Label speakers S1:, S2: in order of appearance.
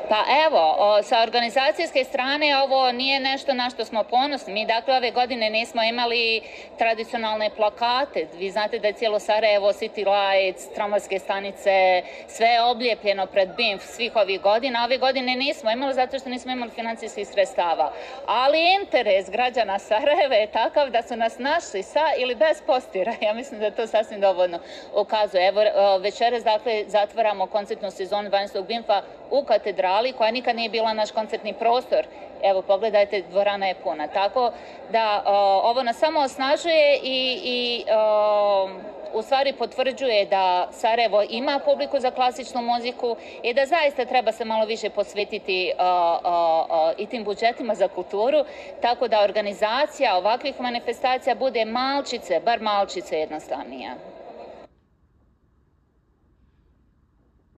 S1: Pa evo, sa organizacijske strane ovo nije nešto na što smo ponosni. Mi dakle ove godine nismo imali tradicionalne plakate. Vi znate da je cijelo Sarajevo, City Lights, tramvajske stanice, sve je oblijepljeno pred BIMF svih ovih godina. Ove godine nismo imali zato što nismo imali financijskih sredstava. Ali interes građana Sarajeva je takav da su nas našli sa ili bez postira. Ja mislim da to sasvim dovoljno ukazuje. Evo, večeras dakle zatvaramo koncertnu sezonu 12. BIMF-a u katedrali, koja nikad nije bila naš koncertni prostor. Evo, pogledajte, dvorana je puna. Tako da ovo nas samo osnažuje i u stvari potvrđuje da Sarajevo ima publiku za klasičnu muziku i da zaista treba se malo više posvetiti i tim budžetima za kulturu, tako da organizacija ovakvih manifestacija bude malčice, bar malčice jednostavnija.